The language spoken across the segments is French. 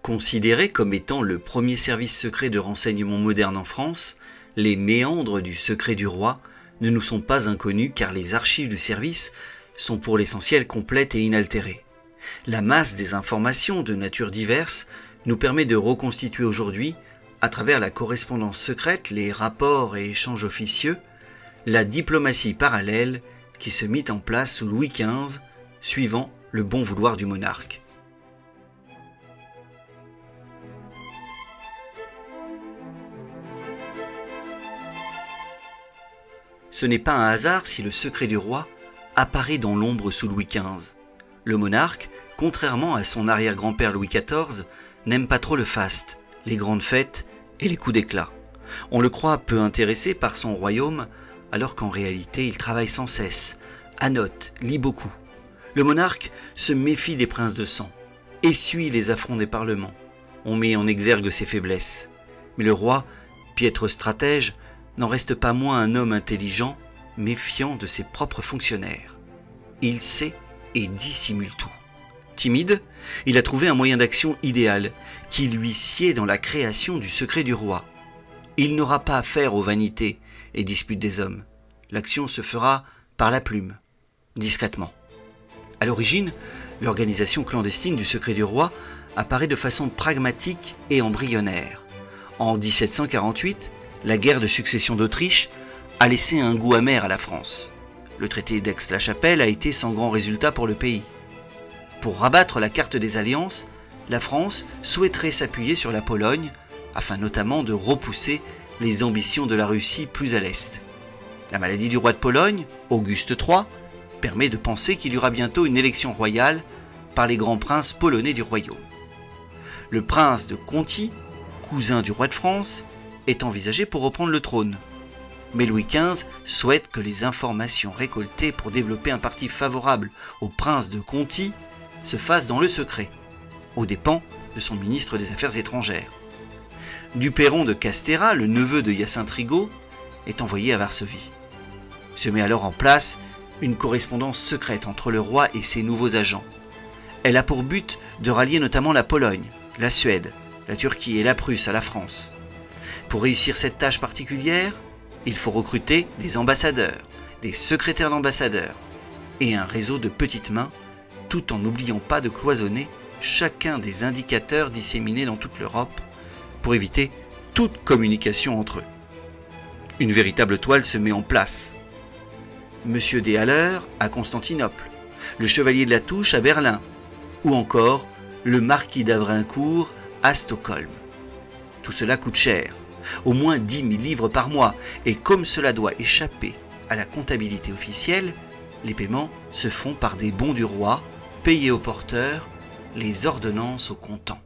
Considéré comme étant le premier service secret de renseignement moderne en France, les méandres du secret du roi ne nous sont pas inconnus car les archives du service sont pour l'essentiel complètes et inaltérées. La masse des informations de nature diverse nous permet de reconstituer aujourd'hui, à travers la correspondance secrète, les rapports et échanges officieux, la diplomatie parallèle qui se mit en place sous Louis XV, suivant le bon vouloir du monarque. Ce n'est pas un hasard si le secret du roi apparaît dans l'ombre sous Louis XV. Le monarque, contrairement à son arrière-grand-père Louis XIV, n'aime pas trop le faste, les grandes fêtes et les coups d'éclat. On le croit peu intéressé par son royaume, alors qu'en réalité il travaille sans cesse, annote, lit beaucoup. Le monarque se méfie des princes de sang, essuie les affronts des parlements. On met en exergue ses faiblesses. Mais le roi, piètre stratège, n'en reste pas moins un homme intelligent, méfiant de ses propres fonctionnaires. Il sait et dissimule tout. Timide, il a trouvé un moyen d'action idéal, qui lui sied dans la création du secret du roi. Il n'aura pas affaire aux vanités et disputes des hommes. L'action se fera par la plume, discrètement. À l'origine, l'organisation clandestine du secret du roi apparaît de façon pragmatique et embryonnaire. En 1748, la guerre de succession d'Autriche a laissé un goût amer à la France. Le traité d'Aix-la-Chapelle a été sans grand résultat pour le pays. Pour rabattre la carte des alliances, la France souhaiterait s'appuyer sur la Pologne, afin notamment de repousser les ambitions de la Russie plus à l'est. La maladie du roi de Pologne, Auguste III, permet de penser qu'il y aura bientôt une élection royale par les grands princes polonais du royaume. Le prince de Conti, cousin du roi de France, est envisagé pour reprendre le trône. Mais Louis XV souhaite que les informations récoltées pour développer un parti favorable au prince de Conti se fassent dans le secret, aux dépens de son ministre des Affaires étrangères. Duperron de Castéra, le neveu de Hyacinthe Rigaud, est envoyé à Varsovie. Se met alors en place une correspondance secrète entre le roi et ses nouveaux agents. Elle a pour but de rallier notamment la Pologne, la Suède, la Turquie et la Prusse à la France. Pour réussir cette tâche particulière, il faut recruter des ambassadeurs, des secrétaires d'ambassadeurs et un réseau de petites mains, tout en n'oubliant pas de cloisonner chacun des indicateurs disséminés dans toute l'Europe pour éviter toute communication entre eux. Une véritable toile se met en place. Monsieur des Haller à Constantinople, le chevalier de la Touche à Berlin, ou encore le marquis d'Avrincourt à Stockholm. Tout cela coûte cher, au moins 10 000 livres par mois, et comme cela doit échapper à la comptabilité officielle, les paiements se font par des bons du roi, payés au porteur, les ordonnances au comptant.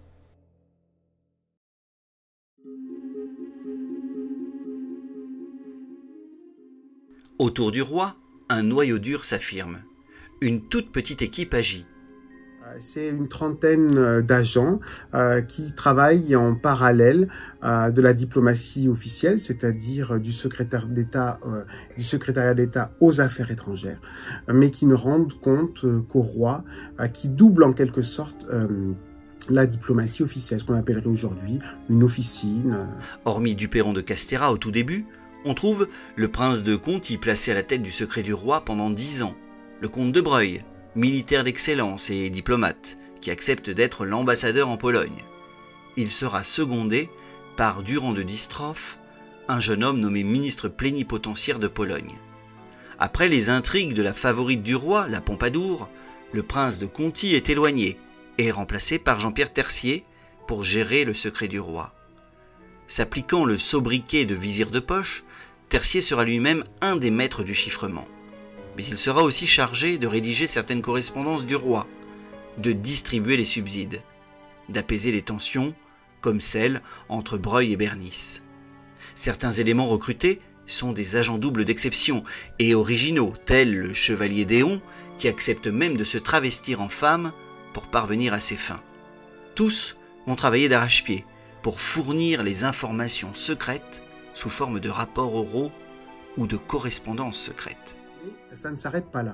Autour du roi, un noyau dur s'affirme. Une toute petite équipe agit. C'est une trentaine d'agents qui travaillent en parallèle de la diplomatie officielle, c'est-à-dire du secrétariat d'État aux affaires étrangères, mais qui ne rendent compte qu'au roi, qui double en quelque sorte la diplomatie officielle, ce qu'on appellerait aujourd'hui une officine. Hormis Duperron de Castéra au tout début, on trouve le prince de Conti placé à la tête du secret du roi pendant 10 ans, le comte de Breuil, militaire d'excellence et diplomate, qui accepte d'être l'ambassadeur en Pologne. Il sera secondé par Durand de Distrophe, un jeune homme nommé ministre plénipotentiaire de Pologne. Après les intrigues de la favorite du roi, la Pompadour, le prince de Conti est éloigné et est remplacé par Jean-Pierre Tercier pour gérer le secret du roi. S'appliquant le sobriquet de vizir de poche, Tercier sera lui-même un des maîtres du chiffrement. Mais il sera aussi chargé de rédiger certaines correspondances du roi, de distribuer les subsides, d'apaiser les tensions, comme celle entre Breuil et Bernice. Certains éléments recrutés sont des agents doubles d'exception et originaux, tels le chevalier Déon, qui accepte même de se travestir en femme pour parvenir à ses fins. Tous vont travailler d'arrache-pied pour fournir les informations secrètes sous forme de rapports oraux ou de correspondances secrètes. Ça ne s'arrête pas là.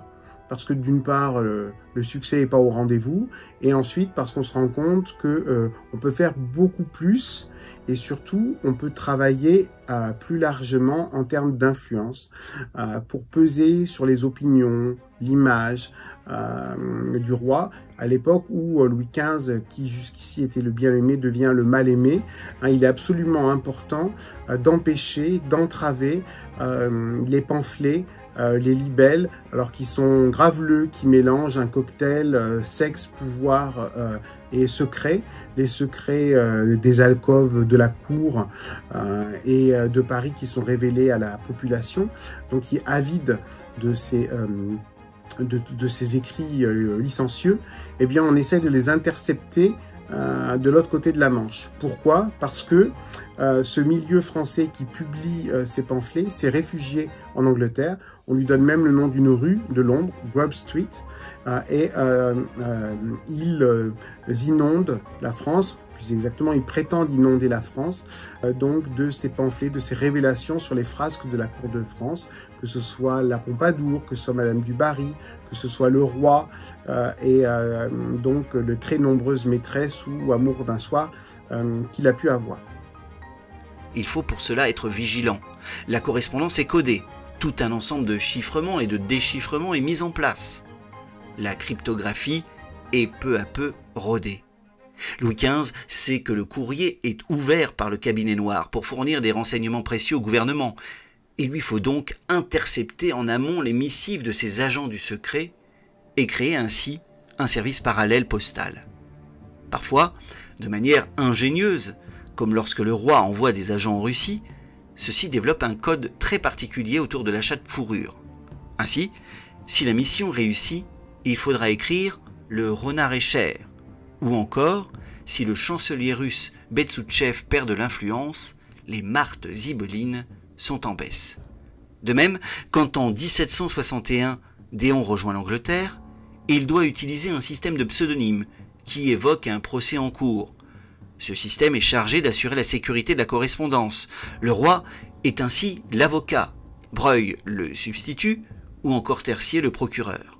parce que d'une part, le succès n'est pas au rendez-vous, et ensuite parce qu'on se rend compte que on peut faire beaucoup plus, et surtout, on peut travailler plus largement en termes d'influence pour peser sur les opinions, l'image du roi, à l'époque où Louis XV, qui jusqu'ici était le bien-aimé, devient le mal-aimé. Il est absolument important d'empêcher, d'entraver les pamphlets, les libelles, alors qui sont graveleux, qui mélangent un cocktail sexe, pouvoir et secret, les secrets des alcôves de la cour et de Paris qui sont révélés à la population, donc qui est avide de ces écrits licencieux. Eh bien, on essaie de les intercepter de l'autre côté de la Manche. Pourquoi? Parce que ce milieu français qui publie ces pamphlets s'est réfugié en Angleterre. On lui donne même le nom d'une rue de Londres, Grub Street, et ils inondent la France. Plus exactement, ils prétendent inonder la France donc de ces pamphlets, de ces révélations sur les frasques de la cour de France, que ce soit la Pompadour, que ce soit Madame du Barry, que ce soit le roi et donc de très nombreuses maîtresses ou amours d'un soir qu'il a pu avoir. Il faut pour cela être vigilant. La correspondance est codée. Tout un ensemble de chiffrements et de déchiffrements est mis en place. La cryptographie est peu à peu rodée. Louis XV sait que le courrier est ouvert par le cabinet noir pour fournir des renseignements précieux au gouvernement. Il lui faut donc intercepter en amont les missives de ses agents du secret et créer ainsi un service parallèle postal. Parfois, de manière ingénieuse, comme lorsque le roi envoie des agents en Russie, ceux-ci développent un code très particulier autour de l'achat de fourrure. Ainsi, si la mission réussit, il faudra écrire « le renard est cher » ou encore, si le chancelier russe Betsoutchev perd de l'influence, les martes zibelines sont en baisse. De même, quand en 1761, Déon rejoint l'Angleterre, il doit utiliser un système de pseudonymes qui évoque un procès en cours. Ce système est chargé d'assurer la sécurité de la correspondance. Le roi est ainsi l'avocat, Breuil le substitut ou encore Tercier le procureur.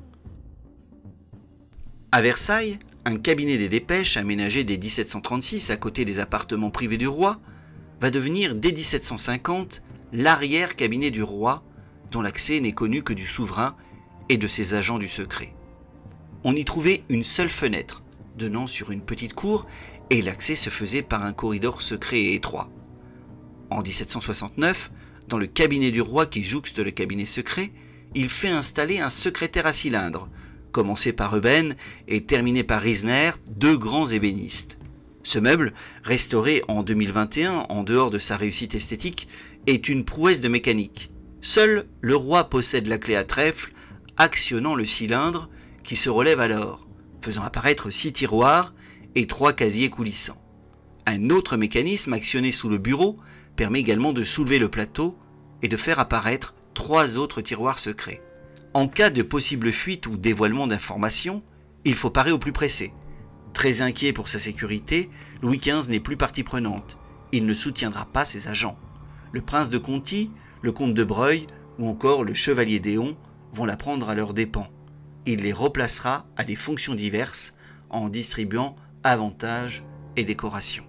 À Versailles, un cabinet des dépêches aménagé dès 1736 à côté des appartements privés du roi va devenir dès 1750 l'arrière-cabinet du roi dont l'accès n'est connu que du souverain et de ses agents du secret. On y trouvait une seule fenêtre donnant sur une petite cour et l'accès se faisait par un corridor secret et étroit. En 1769, dans le cabinet du roi qui jouxte le cabinet secret, il fait installer un secrétaire à cylindre, commencé par Euben et terminé par Riesner, deux grands ébénistes. Ce meuble, restauré en 2021 en dehors de sa réussite esthétique, est une prouesse de mécanique. Seul le roi possède la clé à trèfle, actionnant le cylindre qui se relève alors, faisant apparaître 6 tiroirs et 3 casiers coulissants. Un autre mécanisme actionné sous le bureau permet également de soulever le plateau et de faire apparaître 3 autres tiroirs secrets. En cas de possible fuite ou dévoilement d'informations, il faut parer au plus pressé. Très inquiet pour sa sécurité, Louis XV n'est plus partie prenante. Il ne soutiendra pas ses agents. Le prince de Conti, le comte de Breuil ou encore le chevalier Déon vont la prendre à leurs dépens. Il les replacera à des fonctions diverses en distribuant avantages et décorations.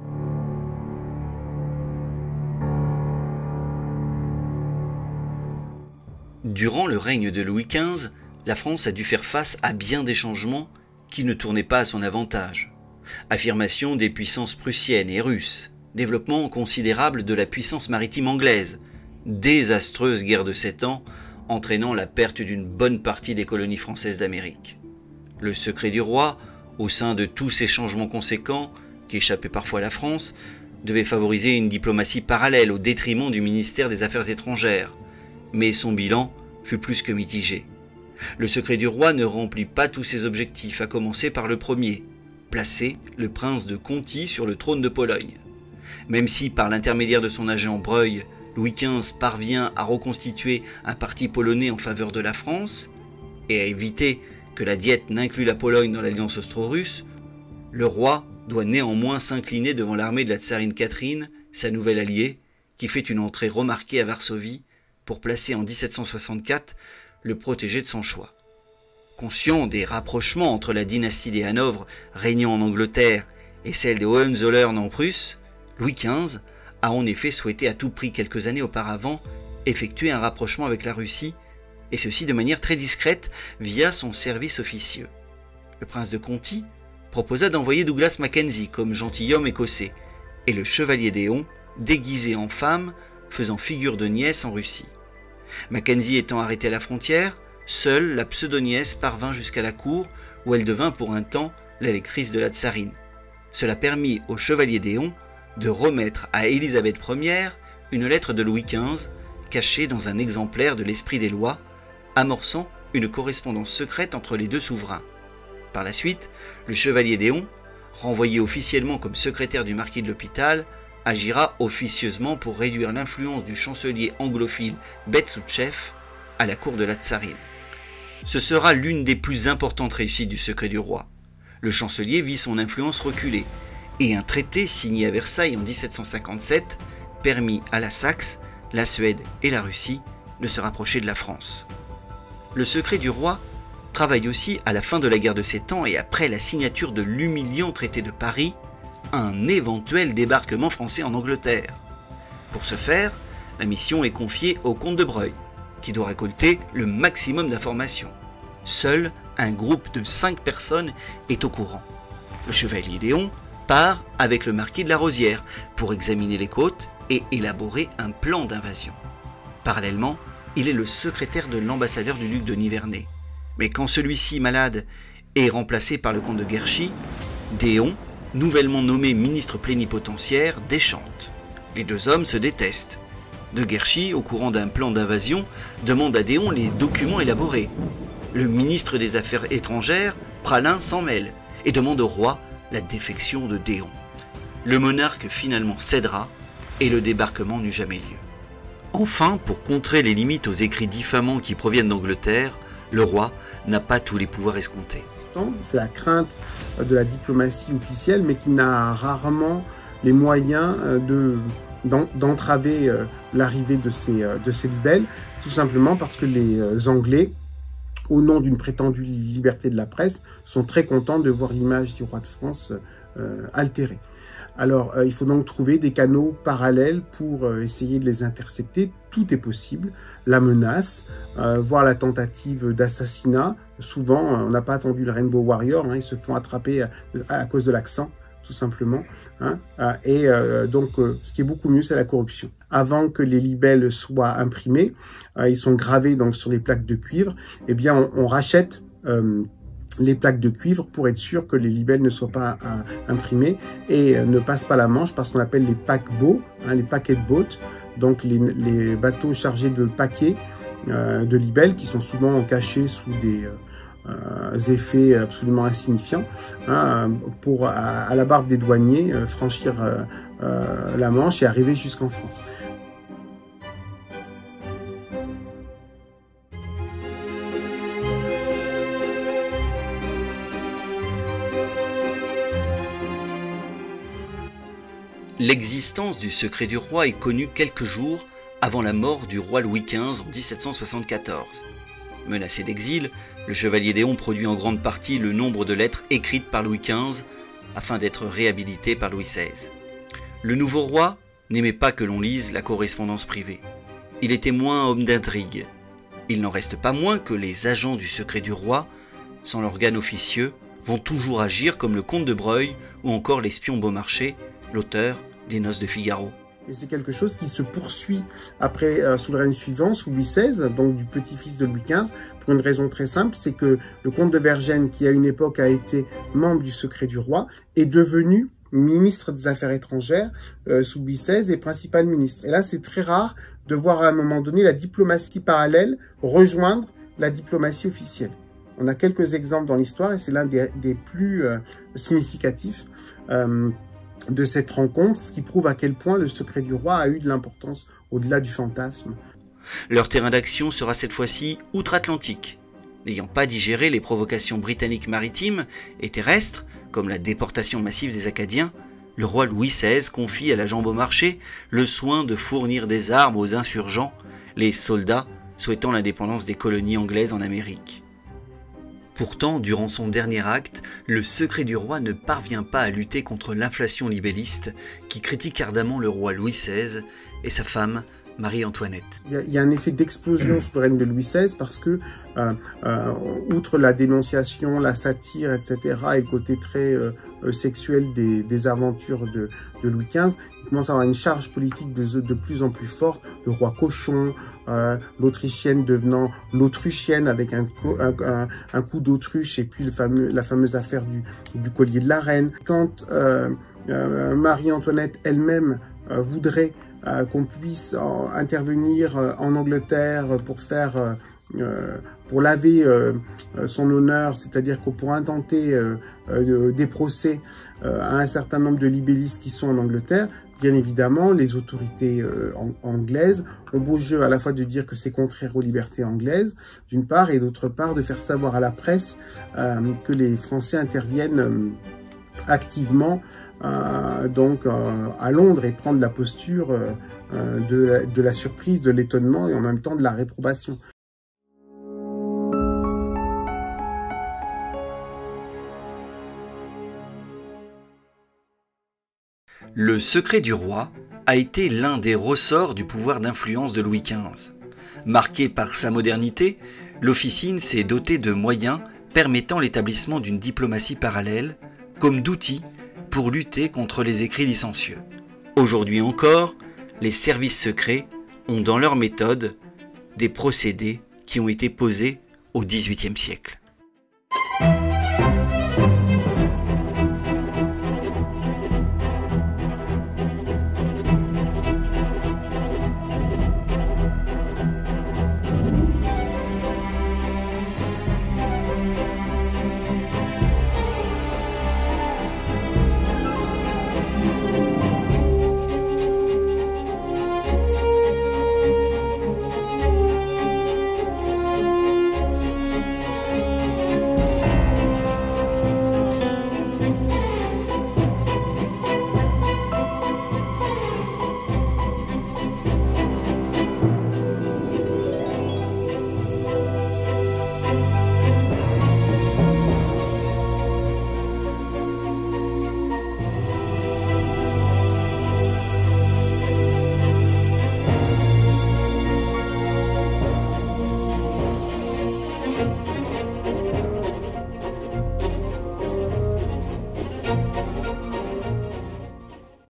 Durant le règne de Louis XV, la France a dû faire face à bien des changements qui ne tournaient pas à son avantage. Affirmation des puissances prussiennes et russes, développement considérable de la puissance maritime anglaise, désastreuse guerre de 7 ans entraînant la perte d'une bonne partie des colonies françaises d'Amérique. Le secret du roi, au sein de tous ces changements conséquents, qui échappaient parfois à la France, devait favoriser une diplomatie parallèle au détriment du ministère des Affaires étrangères. Mais son bilan fut plus que mitigé. Le secret du roi ne remplit pas tous ses objectifs, à commencer par le premier, placer le prince de Conti sur le trône de Pologne. Même si, par l'intermédiaire de son agent Breuil, Louis XV parvient à reconstituer un parti polonais en faveur de la France et à éviter que la Diète n'inclue la Pologne dans l'alliance austro-russe, le roi doit néanmoins s'incliner devant l'armée de la tsarine Catherine, sa nouvelle alliée, qui fait une entrée remarquée à Varsovie pour placer en 1764 le protégé de son choix. Conscient des rapprochements entre la dynastie des Hanovre régnant en Angleterre et celle des Hohenzollern en Prusse, Louis XV a en effet souhaité à tout prix quelques années auparavant effectuer un rapprochement avec la Russie, et ceci de manière très discrète via son service officieux. Le prince de Conti proposa d'envoyer Douglas Mackenzie comme gentilhomme écossais, et le chevalier d'Éon déguisé en femme faisant figure de nièce en Russie. Mackenzie étant arrêté à la frontière, seule la pseudo-nièce parvint jusqu'à la cour où elle devint pour un temps la lectrice de la tsarine. Cela permit au chevalier d'Éon de remettre à Élisabeth Ière une lettre de Louis XV cachée dans un exemplaire de l'Esprit des lois, amorçant une correspondance secrète entre les deux souverains. Par la suite, le chevalier d'Éon, renvoyé officiellement comme secrétaire du marquis de l'Hôpital, agira officieusement pour réduire l'influence du chancelier anglophile Betsoutchev à la cour de la tsarine. Ce sera l'une des plus importantes réussites du secret du roi. Le chancelier vit son influence reculer, et un traité signé à Versailles en 1757 permit à la Saxe, la Suède et la Russie de se rapprocher de la France. Le secret du roi travaille aussi à la fin de la guerre de 7 ans et après la signature de l'humiliant traité de Paris, un éventuel débarquement français en Angleterre. Pour ce faire, la mission est confiée au comte de Broglie, qui doit récolter le maximum d'informations. Seul un groupe de 5 personnes est au courant. Le chevalier d'Éon part avec le marquis de la Rosière pour examiner les côtes et élaborer un plan d'invasion. Parallèlement, il est le secrétaire de l'ambassadeur du duc de Nivernais. Mais quand celui-ci, malade, est remplacé par le comte de Guerchy, d'Éon, nouvellement nommé ministre plénipotentiaire, déchante. Les deux hommes se détestent. De Guerchy, au courant d'un plan d'invasion, demande à d'Éon les documents élaborés. Le ministre des Affaires étrangères, Praslin, s'en mêle et demande au roi la défection de d'Éon. Le monarque finalement cédera et le débarquement n'eut jamais lieu. Enfin, pour contrer les limites aux écrits diffamants qui proviennent d'Angleterre, le roi n'a pas tous les pouvoirs escomptés. C'est la crainte de la diplomatie officielle, mais qui n'a rarement les moyens d'entraver l'arrivée de ces libelles, tout simplement parce que les Anglais, au nom d'une prétendue liberté de la presse, sont très contents de voir l'image du roi de France altérée. Alors, il faut donc trouver des canaux parallèles pour essayer de les intercepter. Tout est possible. La menace, voire la tentative d'assassinat. Souvent, on n'a pas attendu le Rainbow Warrior, hein, ils se font attraper à cause de l'accent, tout simplement. Hein, donc, ce qui est beaucoup mieux, c'est la corruption. Avant que les libelles soient imprimés, ils sont gravés donc sur les plaques de cuivre. Eh bien, on rachète les plaques de cuivre pour être sûr que les libelles ne soient pas imprimées et ne passent pas la Manche par ce qu'on appelle les paquebots, hein, les paquet boats, donc les bateaux chargés de paquets de libelles qui sont souvent cachés sous des effets absolument insignifiants, hein, pour à la barbe des douaniers franchir la Manche et arriver jusqu'en France. L'existence du secret du roi est connue quelques jours avant la mort du roi Louis XV en 1774. Menacé d'exil, le chevalier d'Éon produit en grande partie le nombre de lettres écrites par Louis XV afin d'être réhabilité par Louis XVI. Le nouveau roi n'aimait pas que l'on lise la correspondance privée. Il était moins homme d'intrigue. Il n'en reste pas moins que les agents du secret du roi, sans l'organe officieux, vont toujours agir comme le comte de Broglie ou encore l'espion Beaumarchais, l'auteur des Noces de Figaro. Et c'est quelque chose qui se poursuit après sous le règne suivant, sous Louis XVI, donc du petit-fils de Louis XV, pour une raison très simple, c'est que le comte de Vergennes, qui à une époque a été membre du secret du roi, est devenu ministre des Affaires étrangères sous Louis XVI et principal ministre. Et là, c'est très rare de voir à un moment donné la diplomatie parallèle rejoindre la diplomatie officielle. On a quelques exemples dans l'histoire et c'est l'un des plus significatifs de cette rencontre, ce qui prouve à quel point le secret du roi a eu de l'importance au-delà du fantasme. Leur terrain d'action sera cette fois-ci outre-Atlantique. N'ayant pas digéré les provocations britanniques maritimes et terrestres, comme la déportation massive des Acadiens, le roi Louis XVI confie à l'agent Beaumarchais le soin de fournir des armes aux insurgents, les soldats souhaitant l'indépendance des colonies anglaises en Amérique. Pourtant, durant son dernier acte, le secret du roi ne parvient pas à lutter contre l'inflation libelliste qui critique ardemment le roi Louis XVI et sa femme Marie-Antoinette. Il y a un effet d'explosion sous le règne de Louis XVI parce que, outre la dénonciation, la satire, etc., et le côté très sexuel des aventures de Louis XV, il commence à avoir une charge politique de plus en plus forte. Le roi cochon, l'autrichienne devenant l'autruchienne avec un coup d'autruche, et puis la fameuse affaire du collier de la reine. Quand Marie-Antoinette elle-même voudrait qu'on puisse intervenir en Angleterre pour laver son honneur, c'est-à-dire qu'on pourra intenter des procès à un certain nombre de libellistes qui sont en Angleterre. Bien évidemment, les autorités anglaises ont beau jeu à la fois de dire que c'est contraire aux libertés anglaises, d'une part, et d'autre part de faire savoir à la presse que les Français interviennent activement à Londres, et prendre la posture de la surprise, de l'étonnement et en même temps de la réprobation. Le secret du roi a été l'un des ressorts du pouvoir d'influence de Louis XV. Marqué par sa modernité, l'officine s'est dotée de moyens permettant l'établissement d'une diplomatie parallèle, comme d'outils pour lutter contre les écrits licencieux. Aujourd'hui encore, les services secrets ont dans leur méthode des procédés qui ont été posés au XVIIIe siècle.